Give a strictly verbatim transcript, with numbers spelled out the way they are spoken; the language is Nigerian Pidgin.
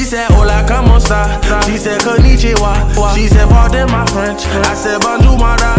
She said, hola, como esta? She said, konnichiwa. She said, pardon my French. I said, bonjour, madame.